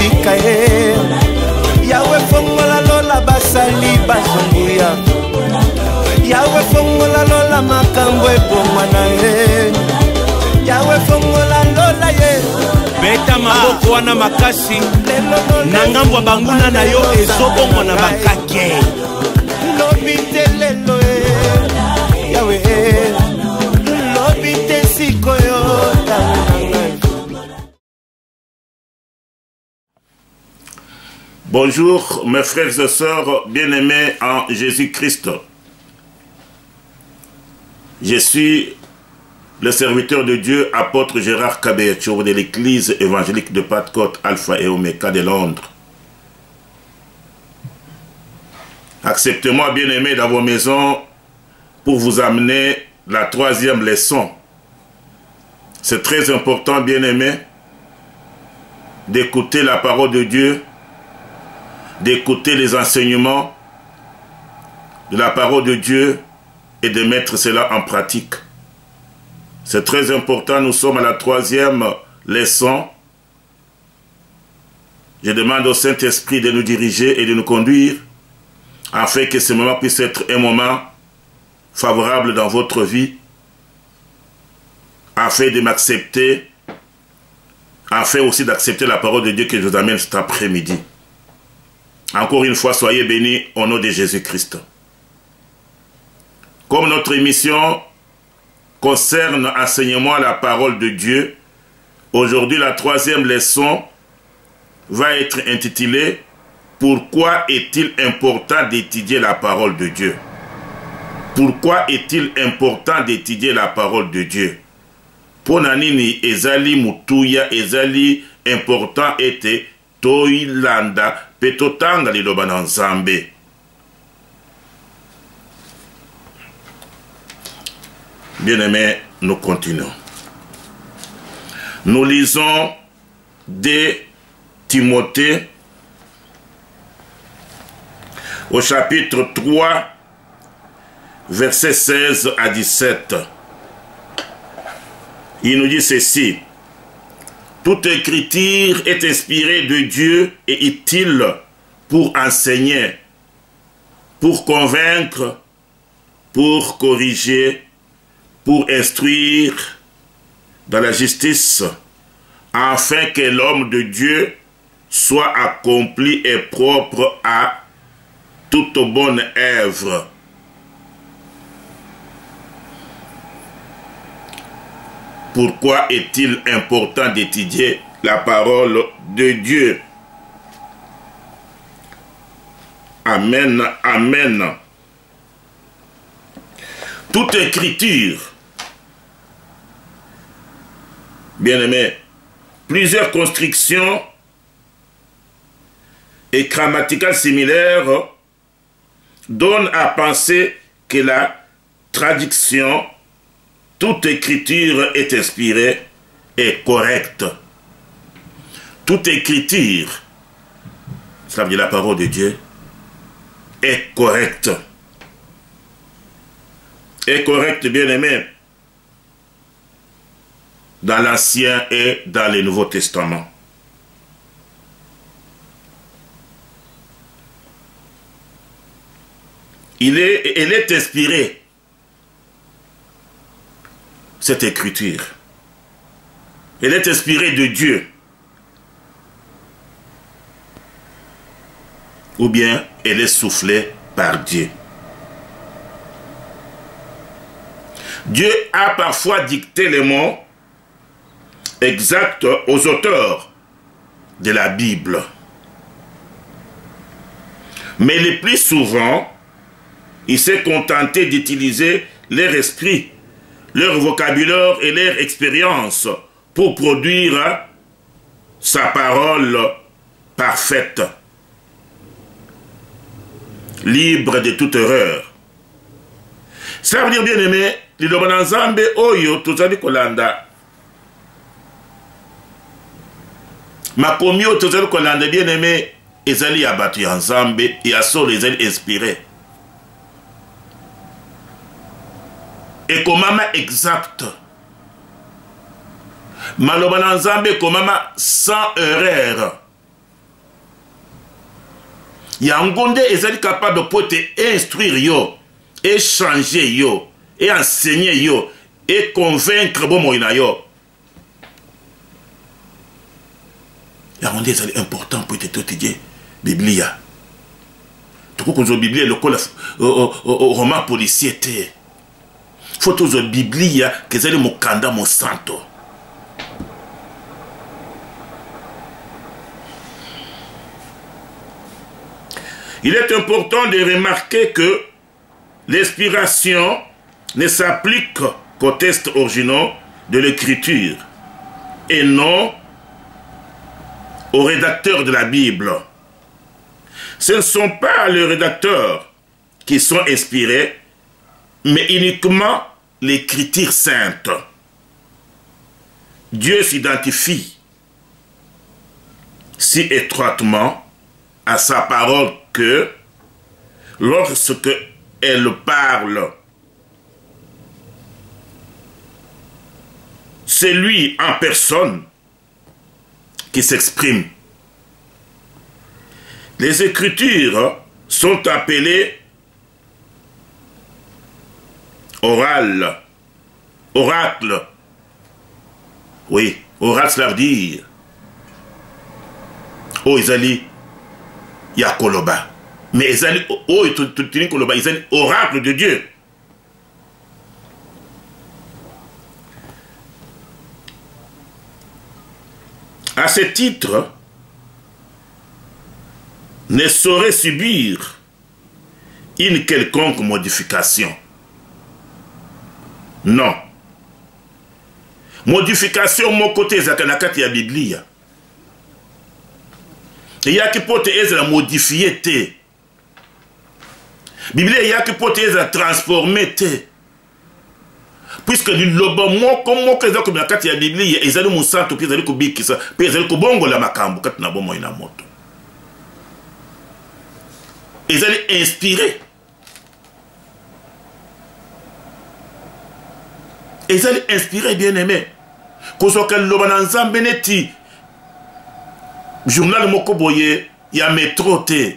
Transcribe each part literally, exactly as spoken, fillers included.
tika ye yawe fongola lola basali bazunguya yawe fongola lola makambo ebongwa na ye yawe fongola lola ye beta maboko wana makasi na ngambo banguna na yo ezobongwa na bakake lobi te lelo ye yawe lobi te sikoyo Bonjour mes frères et sœurs bien-aimés en Jésus-Christ. Je suis le serviteur de Dieu, apôtre Gérard Kabeyacho de l'église évangélique de Pentecôte Alpha et Omega de Londres. Acceptez-moi bien-aimés dans vos maisons pour vous amener la troisième leçon. C'est très important bien-aimés d'écouter la parole de Dieu, d'écouter les enseignements de la parole de Dieu et de mettre cela en pratique. C'est très important, nous sommes à la troisième leçon. Je demande au Saint-Esprit de nous diriger et de nous conduire afin que ce moment puisse être un moment favorable dans votre vie, afin de m'accepter, afin aussi d'accepter la parole de Dieu que je vous amène cet après-midi. Encore une fois, soyez bénis au nom de Jésus-Christ. Comme notre émission concerne enseignement à la parole de Dieu, aujourd'hui la troisième leçon va être intitulée « Pourquoi est-il important d'étudier la parole de Dieu ?» Pourquoi est-il important d'étudier la parole de Dieu? Ponanini ezali mutuya ezali important était toilanda petotanga liloba na Nzambe. Bien-aimés, nous continuons. Nous lisons de Timothée au chapitre trois, versets seize à dix-sept. Il nous dit ceci: toute écriture est inspirée de Dieu et utile pour enseigner, pour convaincre, pour corriger, pour instruire dans la justice, afin que l'homme de Dieu soit accompli et propre à toute bonne œuvre. Pourquoi est-il important d'étudier la parole de Dieu? Amen, amen. Toute écriture, bien-aimés, plusieurs constructions et grammaticales similaires donnent à penser que la traduction toute écriture est inspirée et correcte. Toute écriture, ça veut dire la parole de Dieu, est correcte. Est correcte, bien-aimé, dans l'Ancien et dans le Nouveau Testament. Il est, elle est inspirée, cette écriture. Elle est inspirée de Dieu. Ou bien elle est soufflée par Dieu. Dieu a parfois dicté les mots exacts aux auteurs de la Bible. Mais le plus souvent, il s'est contenté d'utiliser leur esprit, leur vocabulaire et leur expérience pour produire sa parole parfaite, libre de toute erreur. Ça veut dire, bien aimé, liloba na Nzambe oyo tozali kolanda. Makomi oyo tozali kolanda, bien aimé, ezali ya bato ya Nzambe ya solo ezali inspiré. Ekomama exact. Maloba na Nzambe ekomama sans erreur. yangonde ezali capable pour te instruire yo et changer yo et enseigner yo et convaincre bon moina yo. Yangonde ezali important pour te étudier Biblia. Tout que la Bible le col roman policier était. Faut toujours Biblia que c'est le mokanda mon santo. Il est important de remarquer que l'inspiration ne s'applique qu'aux textes originaux de l'écriture et non aux rédacteurs de la Bible. Ce ne sont pas les rédacteurs qui sont inspirés, mais uniquement l'écriture sainte. Dieu s'identifie si étroitement à sa parole que lorsque elle parle, c'est lui en personne qui s'exprime. Les Écritures sont appelées orales, oracle. Oui, oracle, cela veut dire oh, Isali, Yakoloba. Mais Isali, oh, Koloba, Isali, oracle de Dieu. À ce titre, ne saurait subir une quelconque modification. Non. Modification, mon côté, c'est que la Bible. Il y a qui peut être modifié. La Bible, il y a qui peut être transformé. Puisque le lobo, moi, comme moi, que la Bible, ils ont mon sang, puis ils ont le bikisa, puis ils ont le bongo la makambo, quand on a bon moyen moto. Ils allaient inspirer. Ils allaient inspirer, bien aimé. Quand on a le beneti, journal Mokoboye, il y a métro té.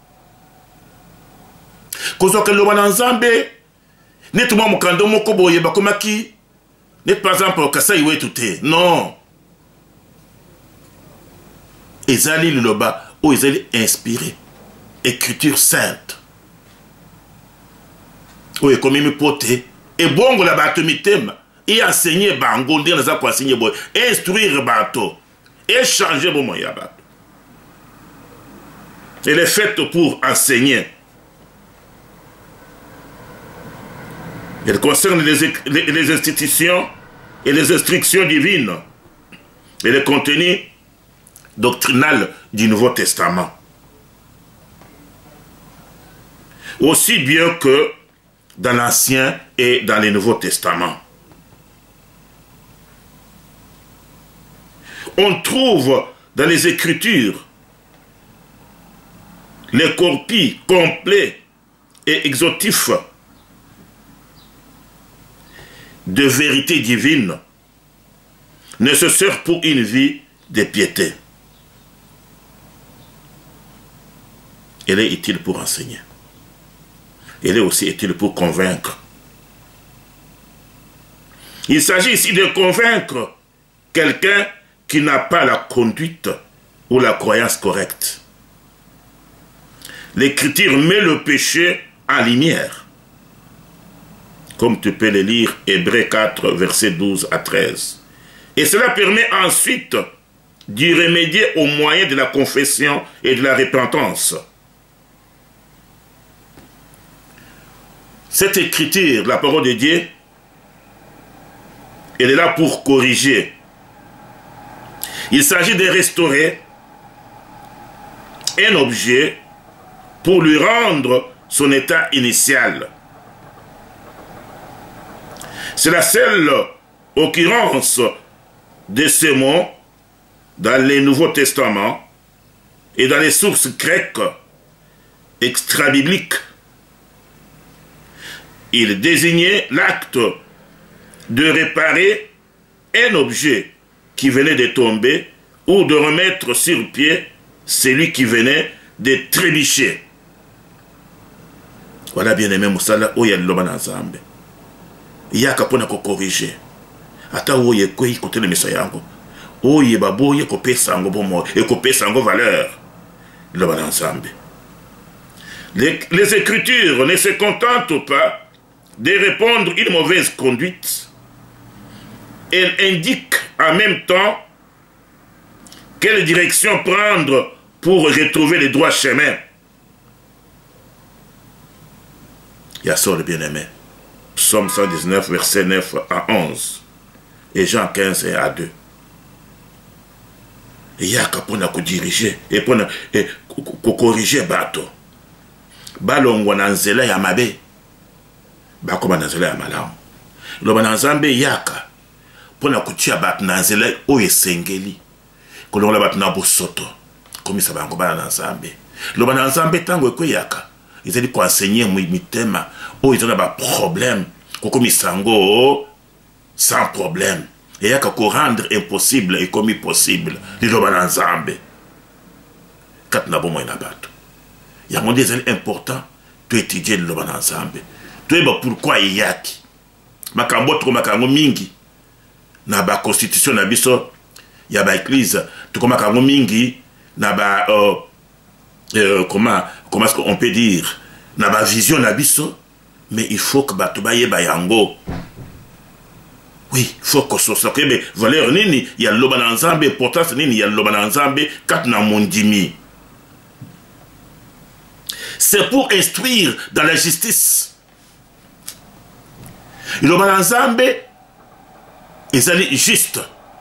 Quand on a le bananzambe, net moi mokando Mokoboye, bakomaki, net par exemple, kasa iwe touté. Non. Ils allaient le loba, ou ils allaient inspirer. Écriture sainte. Oui, comme il me poté. Et bon, la bâtimitem. Et enseigner bango, dire les quoi enseigner boy. Instruire bateau. Et changer bon moyen bateau. Elle est faite pour enseigner. Elle concerne les, les, les institutions et les instructions divines. Et le contenu doctrinal du Nouveau Testament. Aussi bien que dans l'Ancien et dans le Nouveau Testament. On trouve dans les Écritures les corpus complets et exhaustifs de vérité divine nécessaires pour une vie de piété. Elle est utile pour enseigner. Elle est aussi utile pour convaincre. Il s'agit ici de convaincre quelqu'un qui n'a pas la conduite ou la croyance correcte. L'Écriture met le péché en lumière. Comme tu peux le lire, Hébreux quatre, versets douze à treize. Et cela permet ensuite d'y remédier au moyen de la confession et de la repentance. Cette écriture, la parole de Dieu, elle est là pour corriger. Il s'agit de restaurer un objet pour lui rendre son état initial. C'est la seule occurrence de ce mot dans le Nouveau Testament et dans les sources grecques extra-bibliques. Il désignait l'acte de réparer un objet qui venait de tomber ou de remettre sur pied celui qui venait de trébucher. Voilà bien aimé Moussala, où il y a l'homme ensemble. Il y a qu'à pour corriger. Ata où il y a quoi côté le messayango. Où il y a babo, il y a coupé sango pour moi, et coupé sango valeur. L'homme ensemble. Les, les Écritures ne se contentent pas de répondre une mauvaise conduite. Elles indiquent en même temps quelle direction prendre pour retrouver les droits chemins. Il y a ça le bien-aimé. Psaume cent dix-neuf, verset neuf à onze. Et Jean quinze et à deux. Il y a qu'à pour nous diriger et pour nous corriger bateau. Balongo na nzela ya mabe. Bakoma na nzela ya malamu. Loba na nzambe yaka. Pour nous kutia bat na nzela o esengeli. Kolonga bat na bosoto. Comme ça bango ba na nzambe. Loba na nzambe tango ekwe yaka. Ils allaient enseigner mon thème. Oh, ils ont des problèmes. Comme sango sans problème. Et il y a qu'à rendre impossible et comme possible. Les gens vont ensemble. Quand nous avons moins d'abattre. Il y a un des important de étudier le gens ensemble. Tu sais pourquoi il y a qui. Ma kambo trop ma kambo mingi. Na ba constitution na biso. Il y a ba église. Tu comme ma kambo mingi. Na ba euh, euh, comment comment est-ce qu'on peut dire, na ba vision na biso, mais il faut que batu baye bayango. Oui, il faut que ce soit que mais valeur nini, il y a loba na nzambe, importance nini, il y a loba na nzambe, kat na mondimi. C'est pour instruire dans la justice. Loba na nzambe, ils allaient juste.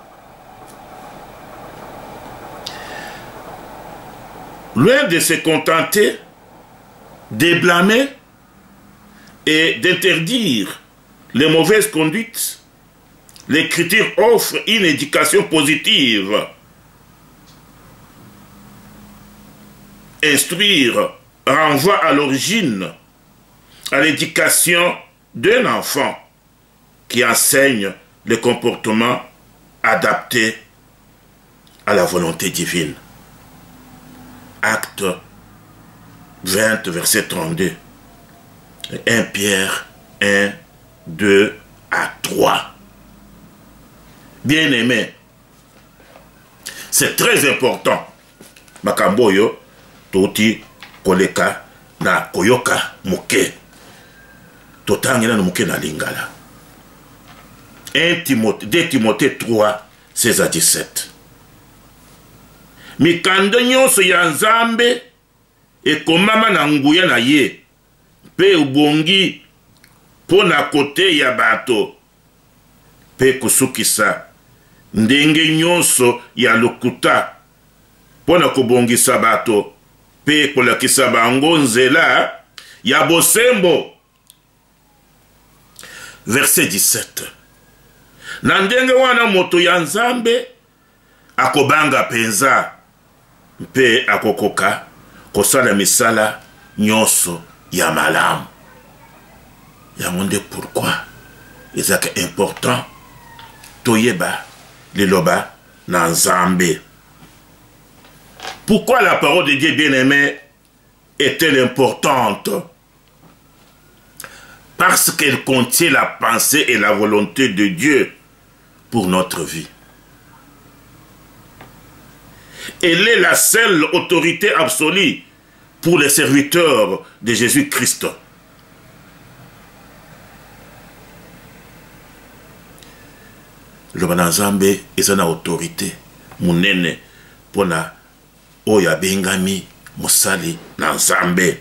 Loin de se contenter de blâmer et d'interdire les mauvaises conduites, l'Écriture offre une éducation positive. Instruire renvoie à l'origine, à l'éducation d'un enfant qui enseigne le comportement adapté à la volonté divine. Acte vingt, verset trente-deux. un Pierre un, deux à trois. Bien-aimé, c'est très important. Makamboyo, toti, koleka, na koyoka, muke. Totangina na muke na lingala. un Timothée, deux Timothée trois, seize à dix-sept. Mikando nyonso ya nzambe ekomama na nguya na ye pe ubongi pona kote ya bato pe kusukisa ndenge nyonso ya lokuta pona kubongisa bato pe kolakisa bango nzela ya bosembo. Verset dix-sept. Na ndenge wana moto ya nzambe akobanga penza mpe akokoka kosala misala nyonso ya malamu. Yango nde pourquoi ezaka important toyeba liloba na nzambe. Pourquoi la parole de Dieu bien-aimé est-elle importante? Parce qu'elle contient la pensée et la volonté de Dieu pour notre vie. Elle est la seule autorité absolue pour les serviteurs de Jésus-Christ. Le Banazambe est une autorité munene pour la oya bengami musali nanzambe.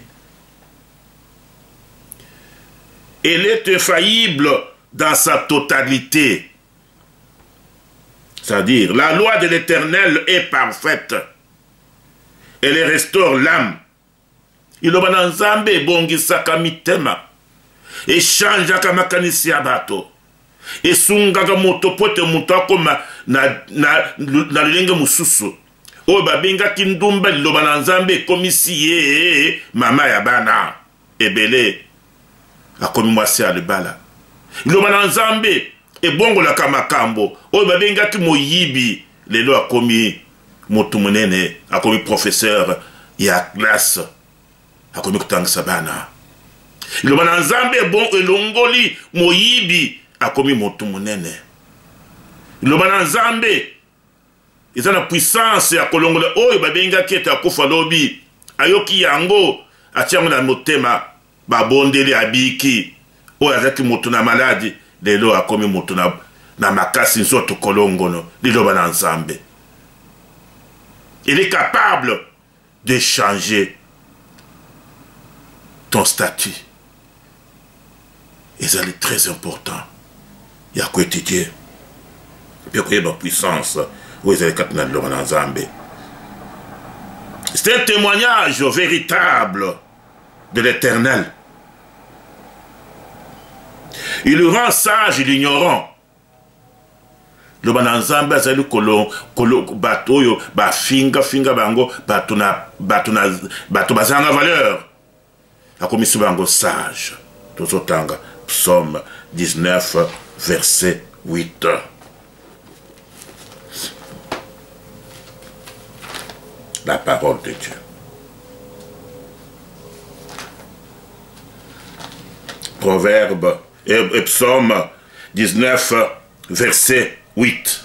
Elle est infaillible dans sa totalité. C'est-à-dire, la loi de l'Éternel est parfaite. Elle restaure l'âme. Il a bananzambe bongisaka mitema. Et change kamakanisi ya bato. Et sungaga moto pote mutako na na na lenge mususu. O babenga kindumba lo bananzambe komisi ye mama ya bana ebele akomi mwasi alibala. Lo bananzambe e bongo la kamakambo o babengaki moyibi lelo akomi motu munene akomi professeur ya classe akomi kotangisa bana liloba na nzambe bon elongoli moyibi akomi motu monene liloba na nzambe eza na puissance ya kolongola oyo babengaki ete akufa lobi ayoki yango atiango na motema babondeli abiki oyo azalaki motu na maladi lelo akomi motu na, na makasi nzoto kolongono liloba na nzambe. Il est capable de changer ton statut. Et ça est très important. Il y a quoi étudier. Puis il y a une puissance. C'est un témoignage véritable de l'Éternel. Il le rend sage et l'ignorant. Le bananzamba azali kolo kolo bato yo ba finga finga bango bato na bato na bato bazanga valeur. Akomisi bango sage. Tozotanga Psaume dix-neuf verset huit. La parole de Dieu. Proverbe et, et Psaume dix-neuf verset huit.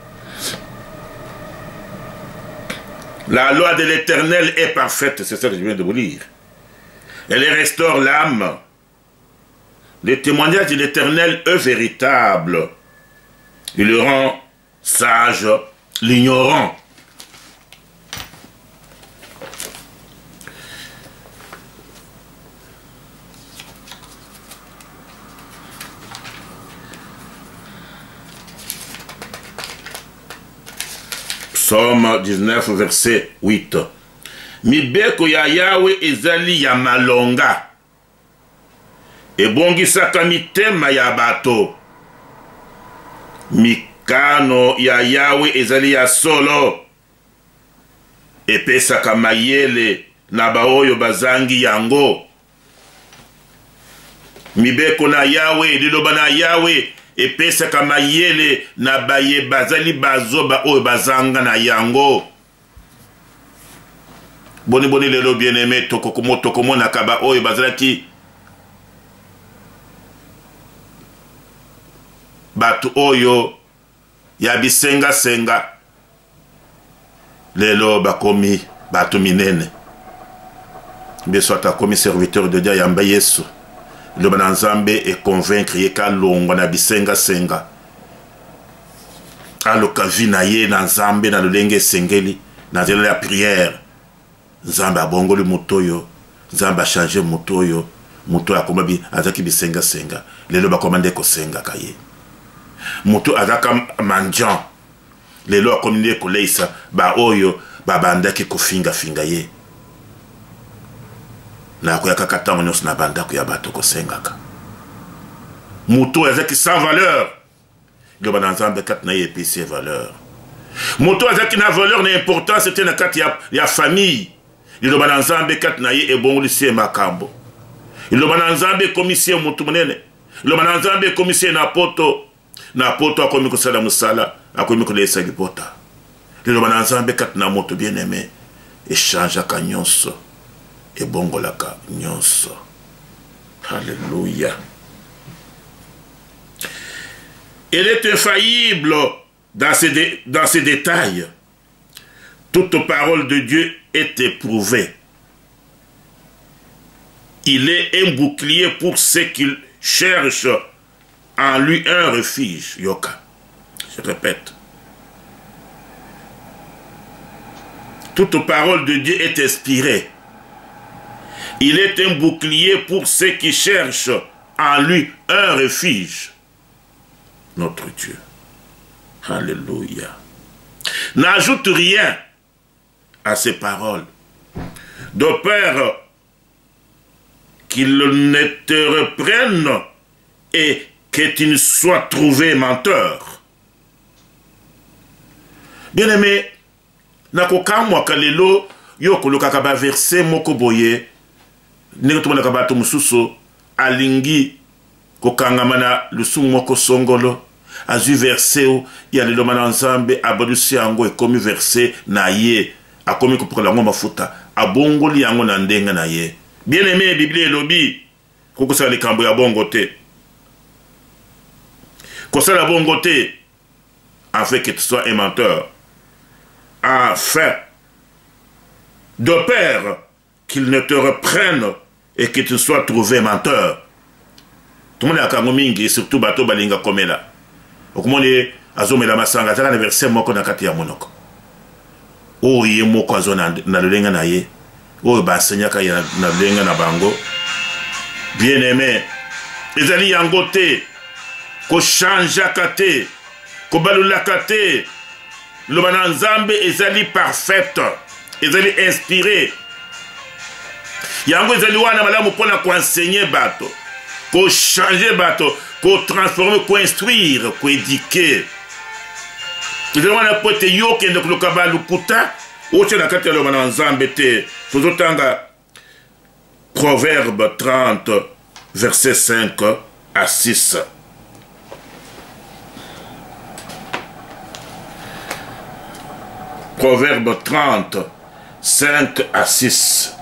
La loi de l'Éternel est parfaite, c'est ça que je viens de vous lire. Elle restaure l'âme. Le témoignage de l'Éternel est véritable. Il le rend sage, l'ignorant. Psaume dix-neuf, verset huit. Mibeko ya Yahweh ezali ya malonga. Ebongisaka mitema ya bato. Mikano ya Yahweh ezali ya solo. Epesaka mayele na baoyo bazangi yango. Mibeko na Yahweh, liloba na Yahweh, epesaka mayele na baye bazali bazoba oyo bazanga na yango. Boni boni lelo bien aimé tokokomo tokomo na kaba oyo bazalaki batu oyo ya bisenga senga lelo bakomi batu minene beso atakomi serviteur de Dieu yamba Yesu le bananzambe et convaincre yeka longo na bisenga senga aloka vina ye na nzambe na lolenge sengeli na zelo la prière nzambe abongoli mutoyo nzambe changer mutoyo muto akomabi azaki bisenga senga lelo bakomande ko senga kaye muto azaka manjan lelo akominde ko leisa ba oyo babandaki ko finga finga ye na ko yakaka tango nyos na banda ko ya bato ko sengaka muto azaki sans valeur le bananzambe kat na ye epesi valeur muto azaki na valeur na importance c'était na kat ya, ya famille le bananzambe kat na ye ebongolisi makambo le bananzambe komisie mutu munene le bananzambe komisie na poto na poto akomi kosala musala akomi kolesa lipota le bananzambe kat na moto bien aimé échange ka nyonso ebongolaka nyonso. Alléluia. Elle est infaillible dans ses, dé dans ses détails. Toute parole de Dieu est éprouvée. Il est un bouclier pour ceux qui cherchent en lui un refuge. Yoka. Je répète. Toute parole de Dieu est inspirée. Il est un bouclier pour ceux qui cherchent en lui un refuge. Notre Dieu. Alléluia. N'ajoute rien à ces paroles, de peur qu'il ne te reprenne et que tu ne sois trouvé menteur. Bien-aimé, nakokamwa kalelo yo kolokaka ba verset moko boye ndenge tomonaka bato mosusu alingi kokangama na lusumu moko songolo azwi verset o ya lelo na nzambe abolusi yango ekomi verset na ye akomi kopokola yango mafuta abongoli yango na ndenge na ye. Bien aimé, Bible elobi kokosala likambo ya bongo te. Kosala bongo te afin que tu sois un menteur, afin de peur qu'il ne te reprenne et que tu sois trouvé menteur. Tout le monde a kango mingi, surtout bato balinga komela. Okumone azomela masanga taka na verset moko na kati ya monoko. O ye moko azo na lenga na ye. O ba senyaka ya na lenga na bango. Bien aimé, ezali yango te ko changeaka te, ko balulaka te. Lobana nzambe ezali parfaite, ezali inspiré. Yango ezali wana malamu pona ko enseigner bato, ko changer bato, ko transformer, ko instruire, ko éduquer. Ezali wana pote yo kende kuluka balukuta, oche na kati ya lobana nzambe te. Tozotanga Proverbe trente, verset cinq à six. Proverbe trente, cinq à six.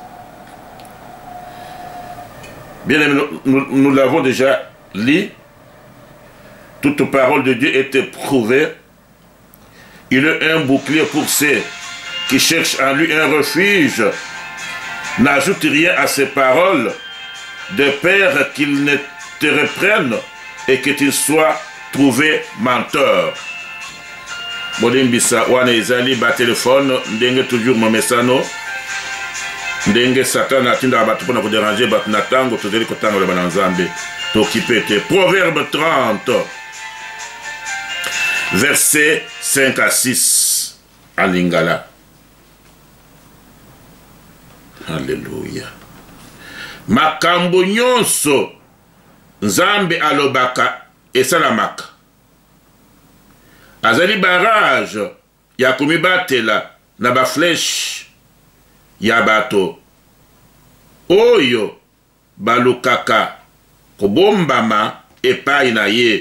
Bien aimé, nous, nous, nous l'avons déjà lu. Toute parole de Dieu est éprouvée. Il est un bouclier pour ceux qui cherchent en lui un refuge. N'ajoute rien à ces paroles, de peur qu'ils ne te reprennent et que tu sois trouvé menteur. Bodimbisa wana ezali ba téléphone ndenge toujours momesano ndenge Satan atinda batu pona ko déranger batu na tango tozeli ko tango le bananzambe t'occuper te. Proverbe trente verset cinq à six en lingala. Alléluia. Makambo nyonso nzambe alobaka esalamaka. Azali barrage ya komibatela na ba flèche ya bato oyo balukaka kobombama epai na ye,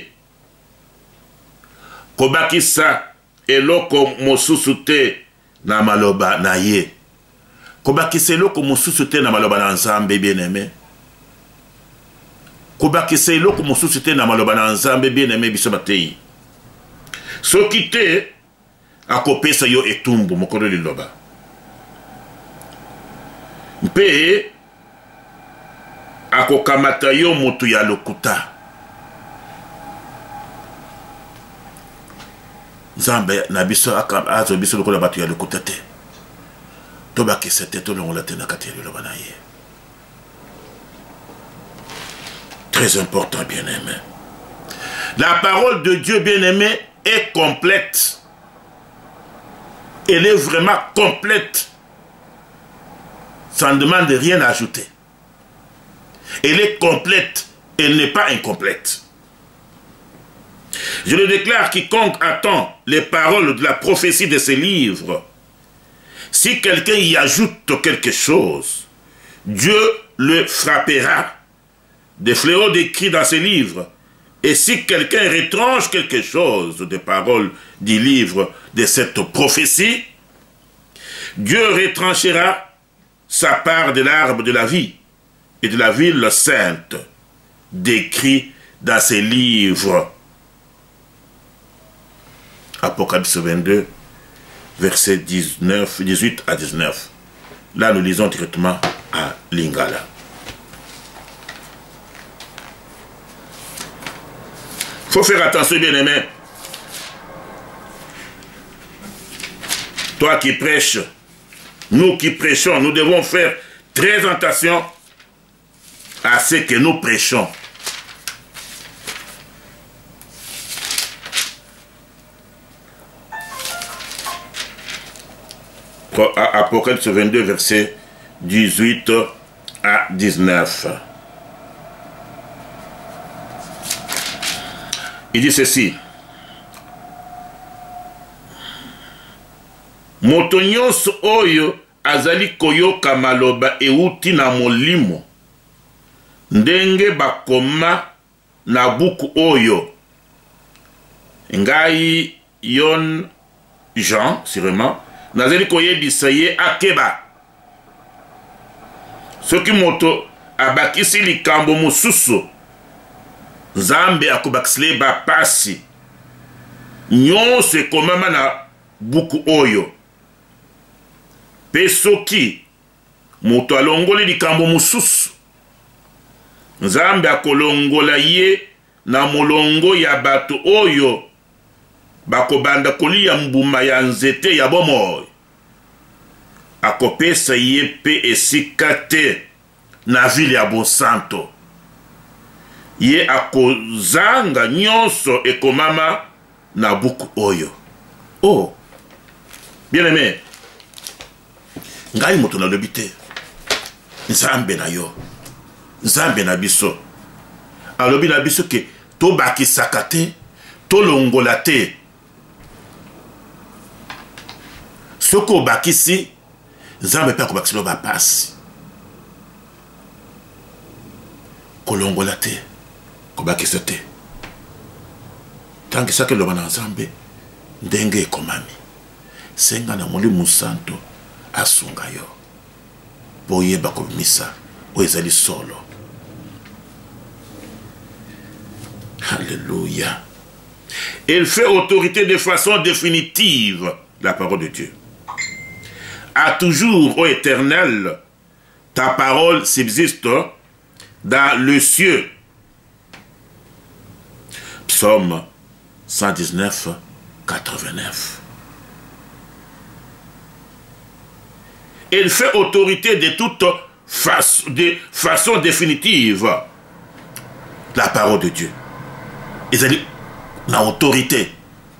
kobakisa eloko mosusu te na maloba na ye. Kobakisa eloko mosusu te na maloba na nzambe bien aimé. Kobakisa eloko mosusu te na maloba na nzambe bien aimé biso batei. Soki te akopesa yo etumbu mokolo liloba. Mpe akokamata yo motu ya lokuta. Nzambe na biso azo biso lokola batu ya lokuta te. Tobakisa te tolongola te na kati ya liloba na ye. Très important, bien aimé. La parole de Dieu, bien aimé, est complète. Elle est vraiment complète. Ça ne demande rien à ajouter. Elle est complète. Elle n'est pas incomplète. Je le déclare, quiconque attend les paroles de la prophétie de ces livres, si quelqu'un y ajoute quelque chose, Dieu le frappera des fléaux décrits dans ces livres. Et si quelqu'un retranche quelque chose des paroles du livre de cette prophétie, Dieu retranchera sa part de l'arbre de la vie et de la ville sainte décrit dans ces livres. Apocalypse vingt-deux, versets dix-neuf, dix-huit à dix-neuf. Là, nous lisons directement à Lingala. Il faut faire attention, bien aimé. Toi qui prêches, nous qui prêchons, nous devons faire très attention à ce que nous prêchons. Apocalypse vingt-deux, versets dix-huit à dix-neuf. Il dit ceci. Moto nyonso oyo azali koyoka maloba euti na molimo ndenge bakoma na buku oyo. Ngai yon Jean, sûrement, nazali koyebisa ye akeba. soki moto abakisi likambo mosusu nzambe akobakisile bapasi nyonso ekomama na buku oyo. Pe soki moto alongoli likambo mosusu nzambe akolongola ye na molongo ya bato oyo bakobanda kolia mbuma ya nzete ya bomoi. Akopesa ye pe esika te na vile ya bosanto. Ye akozanga nyonso ekomama na buku oyo. Oh, bien aimé, ngai moto na lobi te nzambe na yo, nzambe na biso alobi na biso ke tobakisaka te, tolongola te. Soki obakisi nzambe mpe akobakisela bapasi. Kolongola te, kobakisa te. Tangi sake loba na nzambe ndenge ekomami. Senga na Molimo Santo asunga yo. Boyeba kobimisa o ezali solo. Alléluia. Il fait autorité de façon définitive, la parole de Dieu. À toujours, ô Éternel, ta parole subsiste dans le cieux. Psaume cent dix-neuf, quatre-vingt-neuf. Il fait autorité de toute façon, de façon définitive, la parole de Dieu. Ils ont la autorité.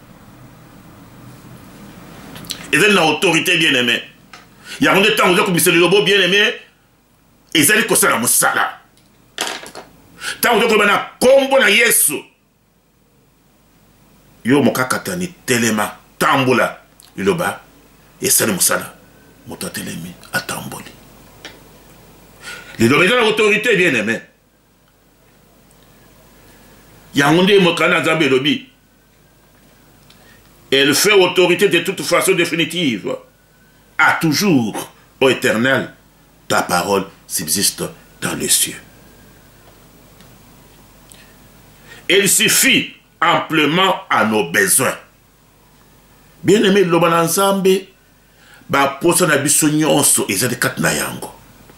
Ils ont l'autorité bien aimée. Il y a un temps où vous avez le robot bien aimé. Ils ont dit la moussala. Tant où vous avez un combo na yesu. Yo mokakatani telema tambula iloba et c'est le moussala. Mota telemi atamboli. Les domaines de l'autorité bien aimé. Yangondé Mokana Zambé Lobi. Elle fait autorité de toute façon définitive. À toujours, ô Éternel, ta parole subsiste dans les cieux. Elle suffit amplement à nos besoins. Bien aimé, Loban Nzambe, ba posa na biso nyonso ezali kati na yango.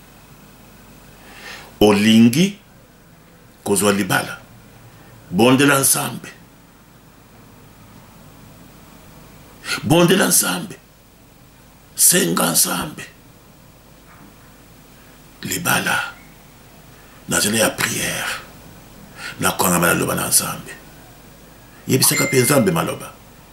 Olingi kozwa libala. Bondela Nzambe. Bondela Nzambe. Senga Nzambe. Libala. Nazele ya prière. Na kwanga mala loba na Nzambe. Yebisaka pe Nzambe maloba.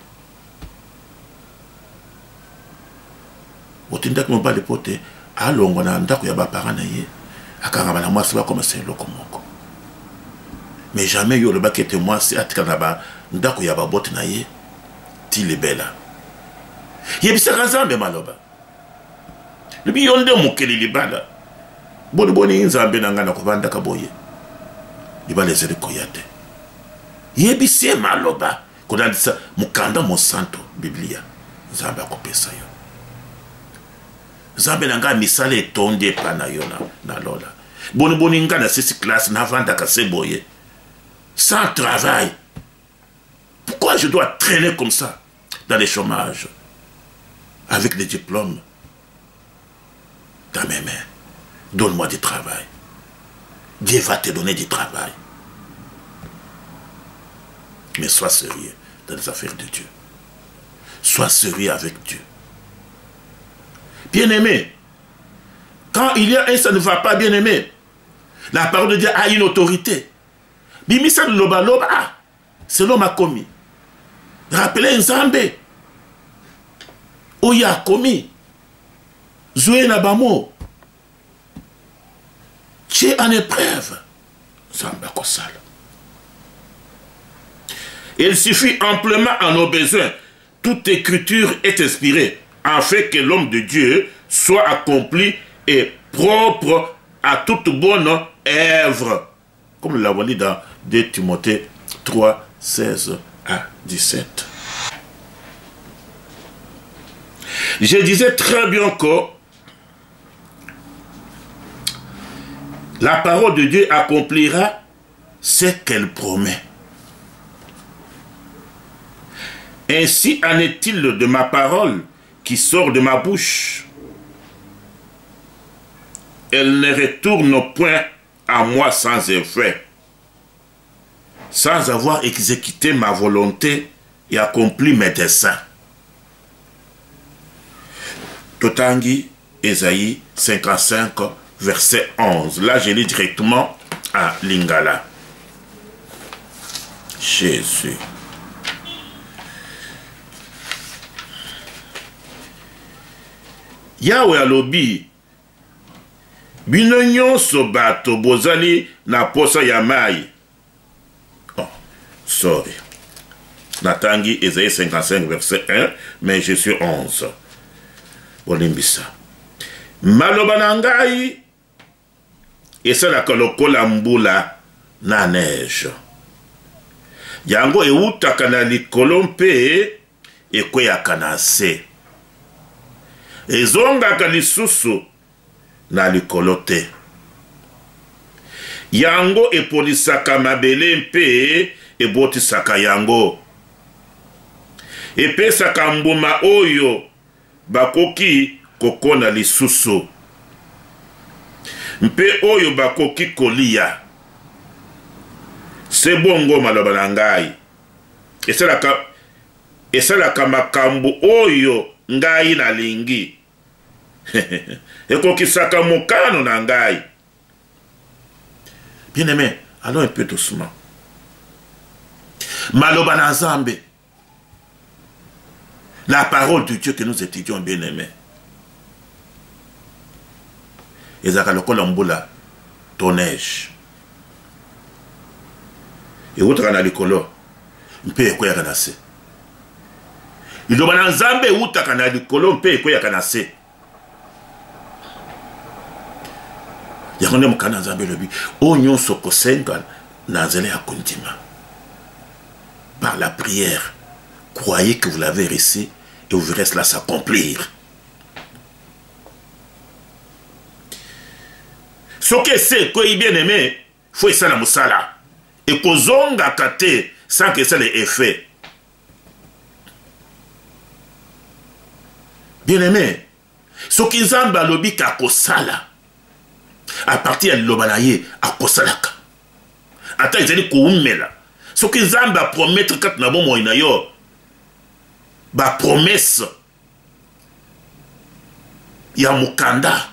Otindak mo bale pote alongo na ndako ya ba parana ye. Akanga mala mwasi ba komase loko moko. Mais jamais yo le bas qui était moi c'est atkanaba ndako ya babote na ye ti lebela. Yebisa Nzambe maloba. Lebi yonde mukeli libala. Boni boni Nzambe na ngana kobanda kaboye. Libala ezeli koyate. Yebise maloba. Kodandisa mukanda mo santo Biblia. Nzambe akopesa yo. Nzambe na nga misale etonde pa na yo na, na lola. Boni boni ngana sisi classe na vanda kaseboye. Sans travail. Pourquoi je dois traîner comme ça dans les chômages avec des diplômes dans mes mains? Donne-moi du travail. Dieu va te donner du travail. Mais sois sérieux dans les affaires de Dieu. Sois sérieux avec Dieu. Bien-aimé, quand il y a un ça ne va pas, bien-aimé, la parole de Dieu a une autorité. Bimisa loba loba, ah, c'est l'homme a commis. Rappelez Nzambe. Oya a commis. Zoué na bamo. Tu es en épreuve. Nzambe kosala. Il suffit amplement à nos besoins. Toute écriture est inspirée, afin que l'homme de Dieu soit accompli et propre à toute bonne œuvre. Comme nous l'avons dit dans deux Timothée trois, seize à dix-sept. Je disais très bien que la parole de Dieu accomplira ce qu'elle promet. Ainsi en est-il de ma parole qui sort de ma bouche. Elle ne retourne point à moi sans effet, sans avoir exécuté ma volonté et accompli mes desseins. Totangi, Ésaïe cinquante-cinq, verset onze. Là, je lis directement à Lingala. Jésus. Yahweh alobi, bino nyonso bato bozali na posa ya mai. Oh, sorry. Natangi Ésaïe cinquante-cinq, verset un, mais je suis onze. Olimbisa. Maloba na ngai esalaka lokola mbula na neige. Yango eutaka na likolo mpe ekweyaka na se. Ezongaka lisusu na likolo te. Yango epolisaka mabele mpe ebotisaka yango. Epesaka mbuma oyo bakoki kokona lisusu. Mpe oyo bakoki kolia. Se bongo maloba na ngai. Esalaka esalaka makambo oyo ngai na lingi. Ekokisaka mokano na ngai. Bien aimé, allons un peu doucement. Maloba na Nzambe. La parole de Dieu que nous étudions, bien aimé. Ezaka lokola mbula to neige. Et utaka na likolo mpe ekweyaka na se. Liloba na Nzambe utaka na likolo mpe ekweyaka na se. Yango nde mokana Nzambe lobi o nyonso kosenga na nzela ya kondima. Par la prière, croyez que vous l'avez reçu et vous verrez cela s'accomplir. Ce que c'est que bien aimé, faut ça la musala. Et kozonga kate sans que ça ait effet. Bien aimé, ce qui Nzambe alobi ka kosala à partir de l'obanaye à kosalaka. Ata izali koumela. Ce qui Nzambe a promettre kat na bomo inayo. Ba promesse ya mukanda.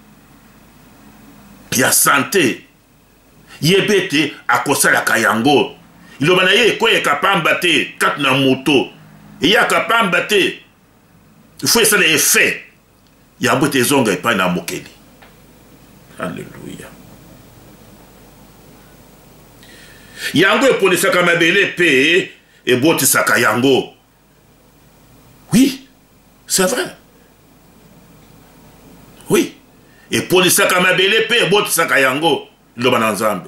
Ya santé yebete akosala kayango ilobana ye ko ekapamba te kat na moto ya kapamba te faut ça les effets ya bote zonga epa na mokeli. Alléluia. Yango epolisaka mabele pe et botisaka yango. Oui, c'est vrai. Oui. Et polisaka mabele pe botisaka yango loba na Nzambe.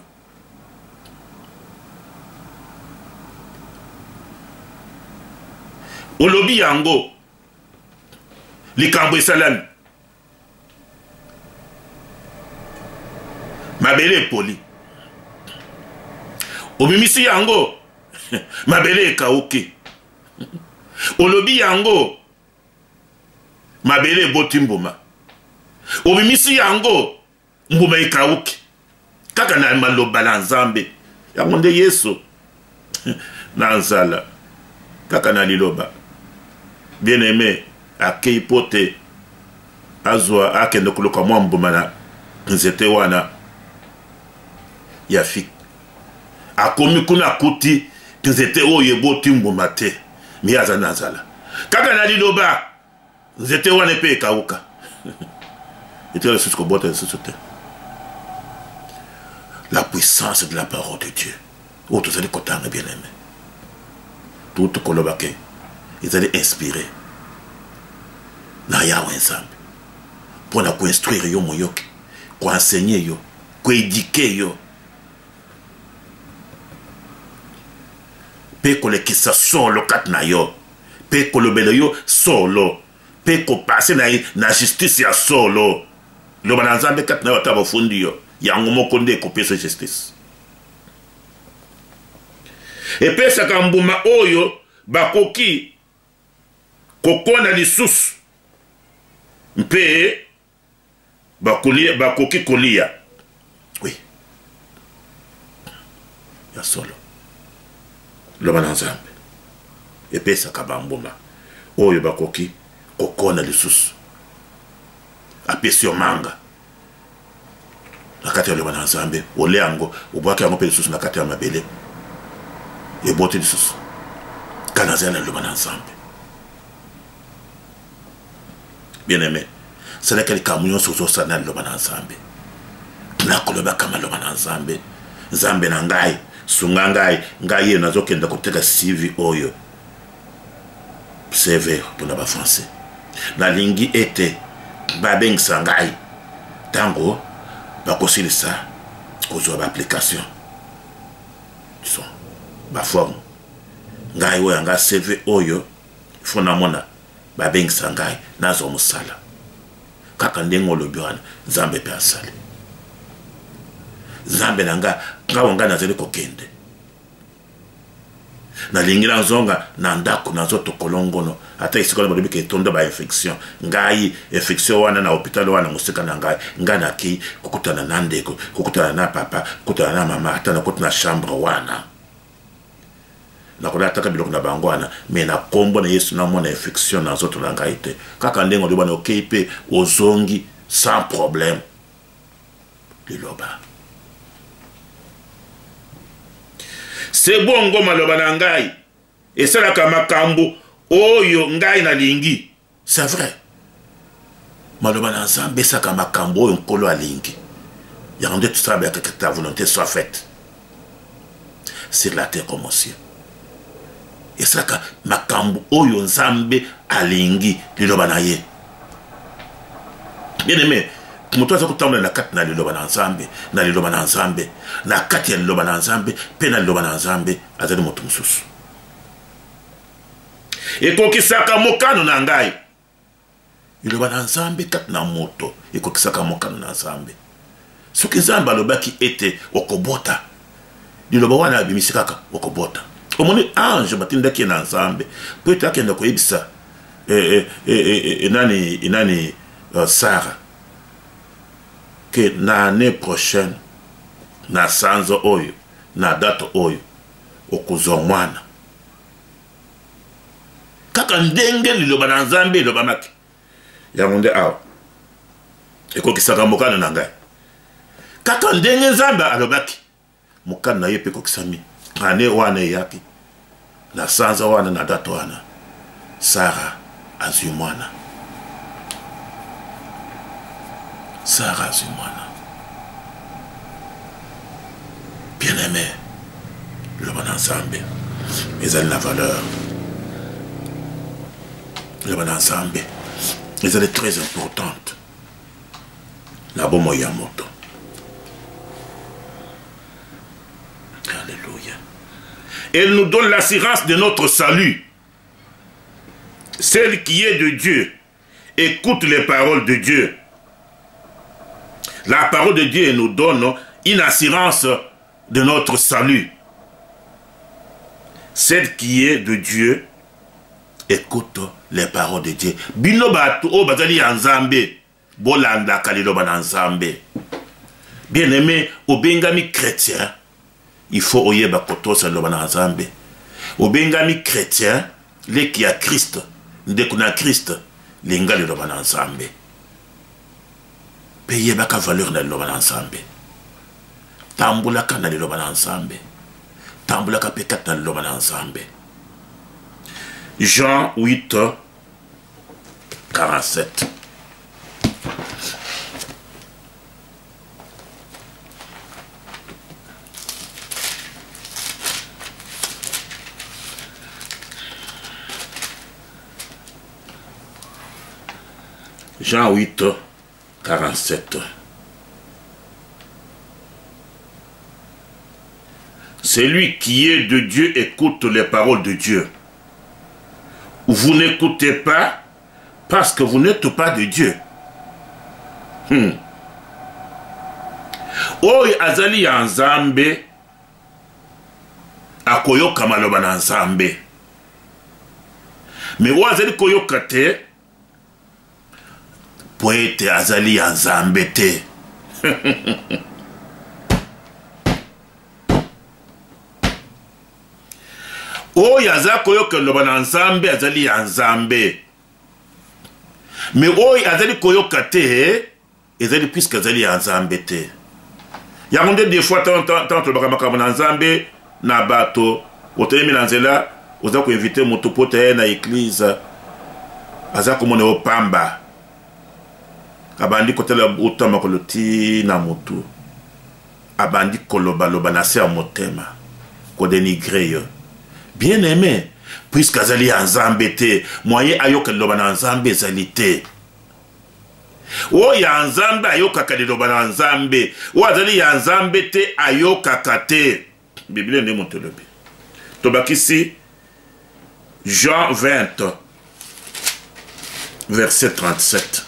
Olobi yango likambo esalami. Mabele poli. Obimisi yango mabele ekauki. Olobi yango mabele botimbuma. Obimisi yango mbuma ikauki. Kaka na maloba na Nzambe. Yango nde Yesu na nzala. Kaka na liloba. Bien aimé, akei pote azwa akende kuluka mwa mbuma na nzete wana ya fik. Akomi kuna kuti nzete oyo eboti mbuma te. Mi aza na nzala. Kaka na liloba nzete wana pe ekauka. La puissance de la parole de Dieu. Oh, tous allez content, bien aimé. Tout le kolobake. Ils allaient inspirer. Na Yahweh Nzambe. Pour la construire yo moyoki. Pour enseigner yo. Pour éduquer yo. Pe kolekisa solo kat na yo. Pe kolobele yo solo. Pe ko passe na na justice ya solo. Loba na Nzambe kat na yo tabo fundi yo. yango moko nde ekopesa justice epesaka mbuma oyo bakoki kokonda lisusu mpe bakolia bakoki kolia oui ya solo loba na nzambe epesaka bambuma oyo bakoki kokonda lisusu apesi yo manga na kati ya loba na nzambe ole yango obwaki yango mpe lisusu na kati ya mabele eboti lisusu kana zala loba na nzambe bien aimé c'est là que les camions sont au sanal loba na nzambe na koloba kama loba na nzambe nzambe na ngai sunga ngai ngai ye nazokenda koteka C V oyo C V pour ba français na lingi ete babengisa ngai tango bakosilisa kozwa ba application so ba forme ngai oyo nga C V oyo fona mona babengisa ngai nazo musala kaka ndenge olobi wana nzambe mpe asali nzambe na nga ngawo nga nazali kokende nalingi nazonga na ndako nazotokolo ngono ata esika na balobi ke etonda ba infection ngai infection wana na hôpital wana mosika na ngai nga nakei kokutana na ndeko kokutana na papa kokutana na mama ata nakoti na chambre wana nakola ataka biloko na bango wana me na kombo na Yesu namona infection na nzoto na ngai te kaka ndenge olobi wana okei mpe ozongi sans problème liloba c'est bongo maloba na ngai esalaka makambo oyo ngai nalingi c'est vrai maloba na nzambe esalaka makambo oyo nkolo alingi yango nde tosalaka que ta volonté soit faite sur la terre comme au ciel esalaka makambo oyo nzambe alingi liloba na ye bien aimé moto aza kotambola na kati na liloba na nzambe na liloba na nzambe na kati ya liloba na nzambe mpe na liloba na nzambe azali moto mosusu ekokisaka mokano na ngai liloba na nzambe kati na moto ekokisaka mokano na nzambe soki nzambe alobaki ete okobota liloba wana abimisi kaka okobota omoni ange batindaki na nzambe po ete akenda koyebisa enani enani Sara que na année prochaine na sanzo oyo na date oyo okuzwa mwana kaka ndenge liloba na nzambe liloba maki yango nde awa ekokisaka mokano na ngai kaka ndenge nzambe alobaki mokano na ye mpe ekokisami ane wana eyaki na sanza wana na date wana Sara azwi mwana Sara azwi mwana bien aimé liloba na nzambe ezali na valeur liloba na nzambe ezali très importante na bomoi ya moto. Alléluia. Elle nous donne l'assurance de notre salut. Celle qui est de Dieu écoute les paroles de Dieu. La parole de Dieu nous donne une assurance de notre salut. Celle qui est de Dieu écoute les paroles de Dieu. Bino batu o bazali nzambe bolanda kaliloba na nzambe. Bien aimé, obengami chrétien, il faut oyeba kotosa loba na nzambe. Obengami chrétien, le qui a Christ, ndekuna Christ, linga loba na nzambe. Peye baka valeur na loba na nzambe. Tambula kana loba na nzambe. Tambula ka pekat na loba na nzambe. Jean huit, quarante-sept. Jean huit, quarante-sept. Celui qui est de Dieu écoute les paroles de Dieu. Vous n'écoutez pas parce que vous n'êtes pas de Dieu. Hmm. oyo azali ya nzambe akoyoka maloba na nzambe me oyo azali koyoka te po ete azali ya nzambe te. oyo aza koyoka loba na nzambe azali ya nzambe me oyo azali koyoka te ezali puisque azali ya nzambe te. yango nde des fois tant tolobaka makambo na nzambe na bato otelemi na nzela oza koinvite moto po te na eglize aza komona yo pamba abandi kotala otama koloti na motu abandi kolobaloba na se ya motema kodenigre yo. Bien aimé, puisque azali ya nzambe te moye ayoka liloba na nzambe ezali te. oyo ya nzambe ayokaka liloba na nzambe oyo azali ya nzambe te ayokaka te. Biblia nde motelobi tobakisi Jean vingt verset trente-sept.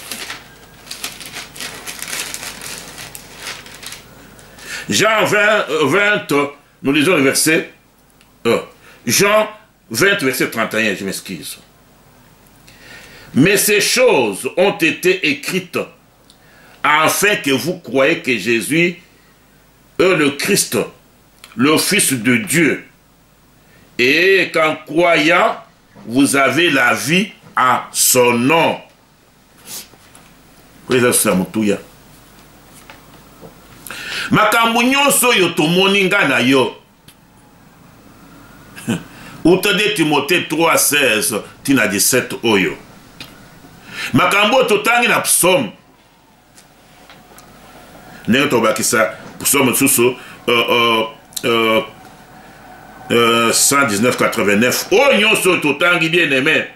Jean vingt, vingt, nous lisons le verset euh, Jean vingt, verset trente et un, je m'excuse. Mais ces choses ont été écrites afin que vous croyez que Jésus est le Christ, le Fils de Dieu, et qu'en croyant, vous avez la vie à son nom. Makambo nyonso yo tomoni nga na yo uta de Timothée trois seize tina dix-sept oyo makambo totangi na psaume ndenge tobakisa psaume susu euh, euh, euh, cent dix-neuf quatre-vingt-neuf oyo nyonso totangi bien aimé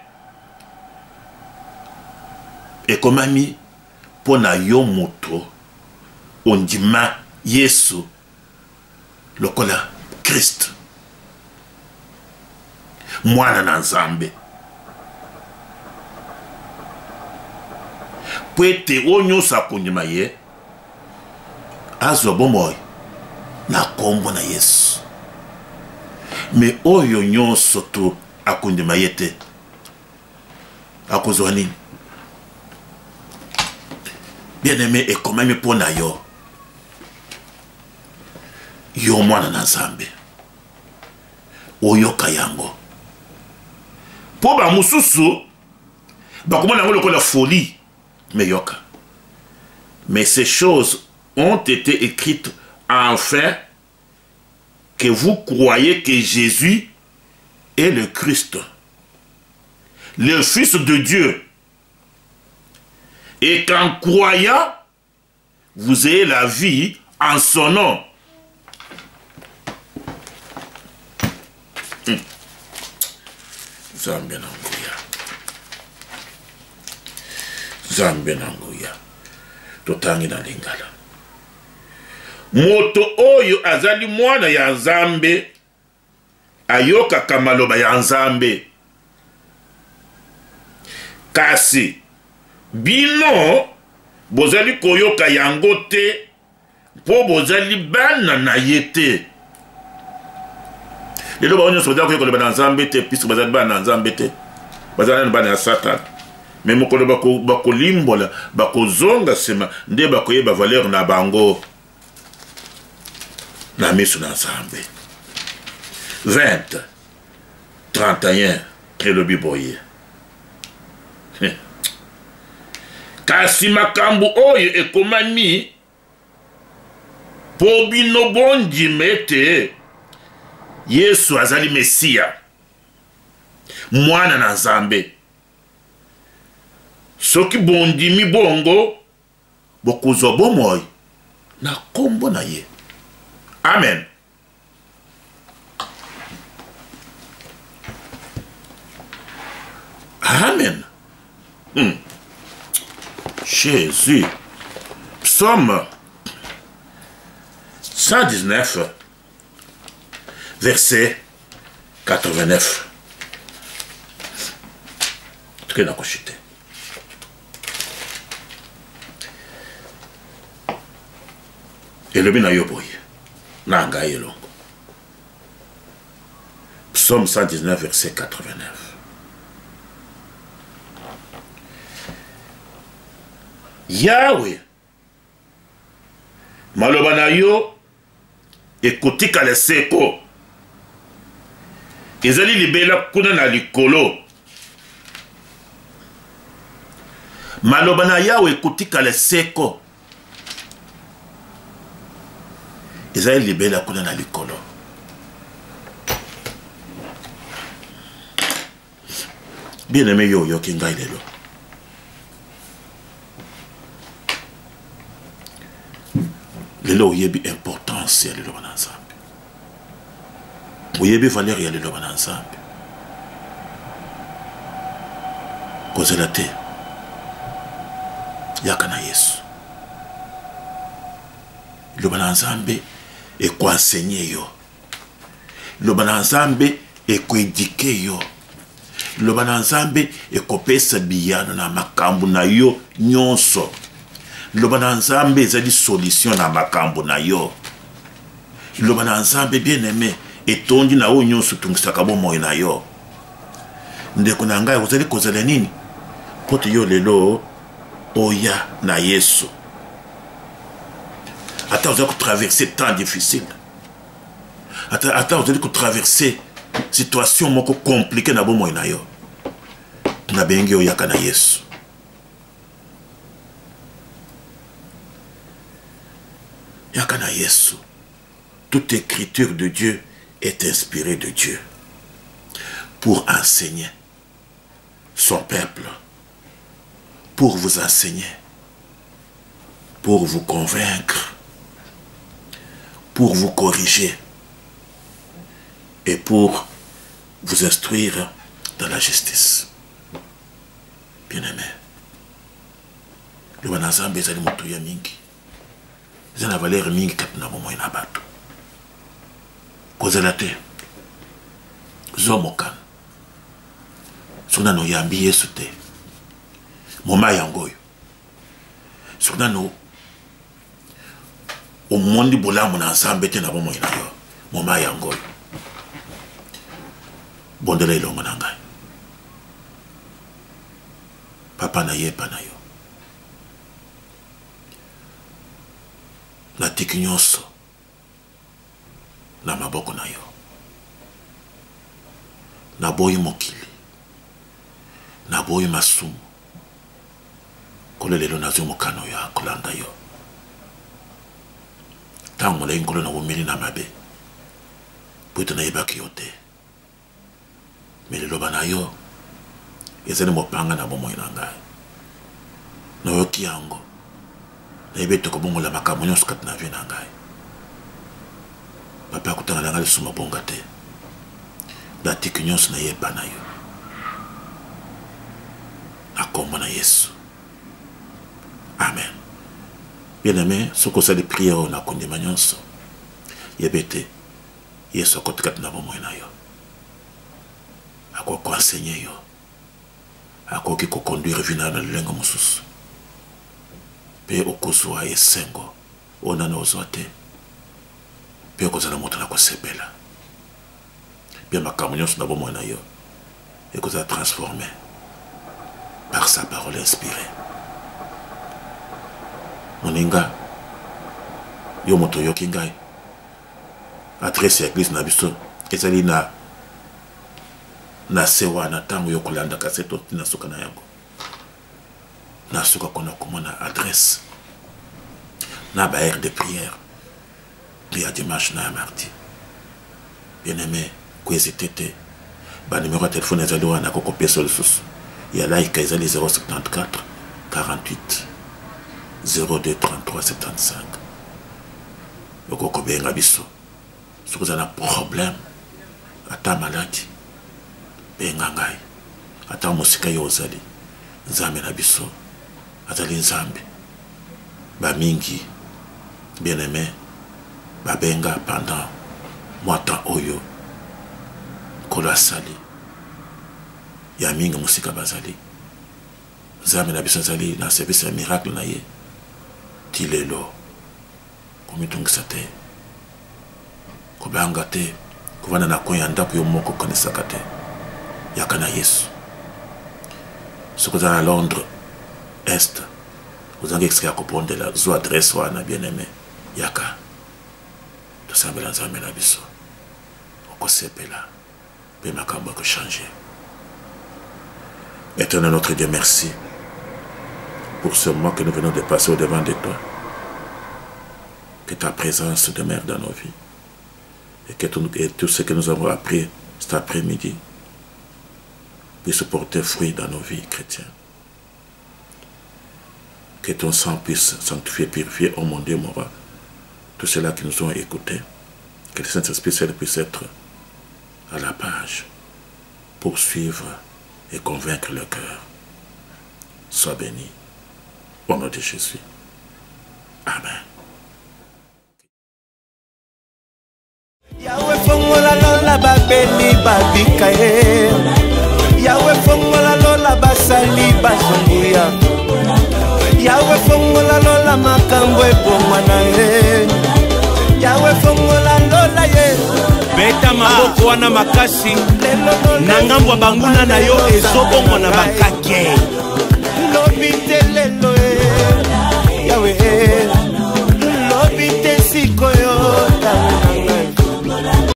ekomami pona yo moto ondima Yesu lokola Christ mwana na nzambe pwete onyosa akondima ye azwa bomoi na kombo na Yesu me oyo nyonso to akondima ye te akozwa nini? Bien aimé ekomami pona yo yo mwana na nzambe oyoka yango po ba mususu bakomona yango lokola folie mais yoka. Mais ces choses ont été écrites afin que vous croyez que Jésus est le Christ, le Fils de Dieu, et qu'en croyant vous ayez la vie en son nom. Zambe nanguya Zambe nanguya totangi na lingala moto oyo azali mwana ya nzambe ayoka kamaloba ya nzambe kasi bino bozali koyoka yango te po bozali bana na yete. Lelo ba onyo soda koyoka na nzambe te puisque bazali bana nzambe te bazali bana ya Satan mais mokolo bako bakolimbola bakozonga sema nde bakoyeba valeur na bango na miso na nzambe. Vingt trente et un elobi boye kasi makambo oyo ekomami po bino bondima ete Yesu azali Mesia mwana na nzambe. Soki bondimi bongo bokozwa bomoi na kombo na ye. Amen. Amen. Hmm. Jésus. Psaume cent dix-neuf, verset quatre-vingt-neuf. Très bien. elobi na yo boye na ngai elongo. Psaume cent dix-neuf verset quatre-vingt-neuf. Yahweh maloba na yo ekotika le seko ezali libela kuna na likolo. Maloba na Yahweh ekotika le seko ezali libela kuna na likolo. Bien aimé yo yo kingai lelo. Lelo yebi importance ya lelo bana nzambe. Oyebi valeur ya lelo bana nzambe. Kozela te yaka na Yesu. Lelo bana nzambe eko enseigner yo. Lelo bana nzambe eko éduquer yo. Lelo bana nzambe eko pesa biyano na makambo na yo nyonso. Loba na nzambe ezali solution na makambo na yo. Loba na nzambe bien aimé etondi na o nyonso tungisaka bomoi na yo. Ndeko na ngai ozali kozala nini? Pote yo lelo oya na Yesu. Ata ozali traverser temps difficile. Ata ata ozali traverser situation moko compliquée na bomoi na yo. Na bengi oyaka na Yesu. Yakana Yesu. Toute écriture de Dieu est inspirée de Dieu pour enseigner son peuple, pour vous enseigner, pour vous convaincre, pour vous corriger et pour vous instruire dans la justice. Bien-aimé, le banazambe ezali moto ya mingi. C'est la valeur mingi katina bomo ina bato. Kozela te. Zomokan. Sona no yambi Yesu te. Moma yangoyo. Sona no omondi bolamu na nzambe te na bomo ina yo. Moma yangoyo. Bondela ilongo na ngai. Papa na ye pa na yo. Na tiki nyonso na maboko na yo. Na boyi mokili. Na boyi masumu. Kole lelo nazo mokano ya kolanda yo. Tango la ingolo na wumili na mabe. Pwito na ibaki yote. Melelo bana yo. Ezene mopanga na bomo inangai. Na yo kiango. Na ibe toko bongo la makambo nyonso kati na vie na ngai. Papa akutanga na ngai lisumu bonga te. Na tiki nyonso na yeba na yo. Na kombo na Yesu. Amen. Bien-aimé, soko sali prière na kondima nyonso. Yebete Yesu akote kati na bomo na yo. Ako ko enseigner yo. Ako ki ko conduire vina na lengo mususu. Pe okozwa esengo ona na ozote pe okozala moto na kosepela pe makambo nyonso na bomoi na yo ekozala transformé par sa parole inspirée. Moninga yo moto yoki ngai adresse ya église na biso ezali na na sewa na tango yo kolanda kaseto tina soka na yango. Na suka kona komona adresse na ba aire de prière prière dimanche na mardi. Bien-aimé, ko hésiter te ba numéro de téléphone ezali wana ko copier sur le sous ya like ezali zéro soixante-quatre quarante-huit zéro deux trente-trois soixante-quinze. Oko ko benga biso soki oza na problème ata maladi benga ngai ata mosika yo ozali nzambe na biso azali nzambe ba mingi bien-aimé ba benga pendant mwata oyo kolo asali ya mingi musika bazali nzambe na biso azali na service ya miracle na ye ti lelo komitungisa te kobanga te kovanda na coin ya ndako yo moko okanisaka te yaka na Yesu soki oza na Londres Est ozangi extrait ya kopondela zwa adresse wana bien aimé yaka tosambela nzambe na biso okosepela mpe makambo ekochange. Éternel notre Dieu, merci pour ce moment que nous venons de passer au-devant de toi. Que ta présence demeure dans nos vies. Et que tout, et tout ce que nous avons appris cet après-midi puisse porter fruit dans nos vies chrétiennes. Que ton sang puisse sanctifier, purifier, oh mon Dieu, mon roi, tous ceux-là qui nous ont écoutés. Que le Saint-Esprit puisse être à la page, poursuivre et convaincre le cœur. Sois béni. Au nom de Jésus. Amen. Yahweh fongola lola babeli babika ye. Yahweh fongola lola basali basonguya. Yahweh fongola lola makambo ebomwa na ye. Yahweh fongola lola ye. Beta maboko wana makasi na ngambo banguna na yo ezobomwa na bakake. Lobi te lelo ye.